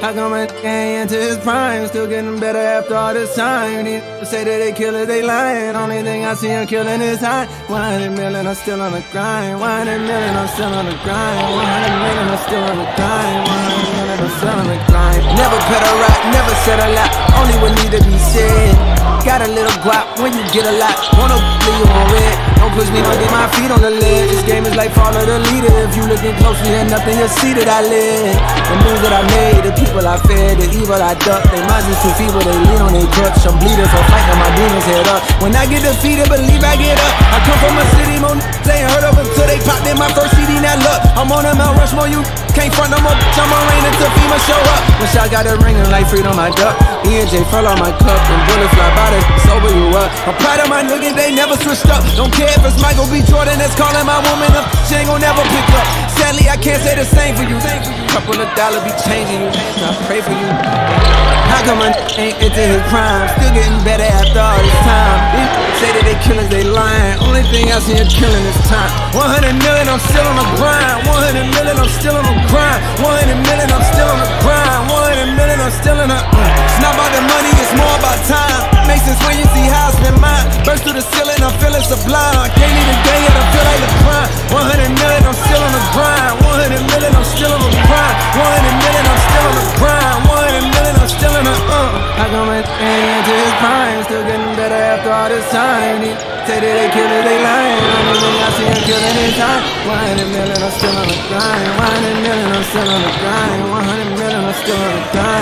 How come I ain't into his prime? Still getting better after all this time. These say that they killers, they lying. Only thing I see him killing is high. 100 million, I'm still on the grind. 100 million, I'm still on the grind. 100 million, I'm still on the grind. 100 million, I'm still on the grind. Never put a rap, never said a lot. Only what need to be said. Got a little guap when you get a lot. Wanna leave you on red. Don't push me, but get my feet on the ledge. This game is like follow the leader. If you looking closely, there's nothing you'll see that I live. The moves that I made, the people I fed, the evil I ducked. They minds is too feeble, they lean on their crutch. I'm bleeding for fighting my demons head up. When I get defeated, believe I get up. I come from a city, more they ain't heard of until they popped in my first CD, that luck. I'm on a Mount Rushmore, you can't front no more. I'm on rain until FEMA show up. When shot got a ring and like freedom, my duck. E&J fell on my cup, and bullets fly by to sober you up. I'm proud of my niggas, they never switched up. Don't care if it's Michael B. Jordan that's calling my woman up. She ain't gon' never pick up. Sadly, I can't say the same for you. Couple of dollars be changing you, so I pray for you. How come I ain't into his prime? Still getting better after all this time. These say that they killers, they lying. Only thing I see him killing is time. 100 million, I'm still on the grind. 100 million, I'm still on the grind. 100 million, I'm still on the grind. 100 million, I'm still in the It's not about the money, it's more about time. Makes sense when you see how I spend mine. Burst through the ceiling, I'm feeling sublime. I can't even get it, I feel like the prime. 100 million, I'm still on the grind. 100 million, I'm still on the grind. 100 million, I'm still on the grind. 100 million, I'm still in the How come I ain't into his prime? Still getting better after all this time. These say that they killers, they lying. Only thing I see him killing is time. 100 million, I'm still on the grind. 100 million, I'm still on the grind. 100 million, I'm still on the grind.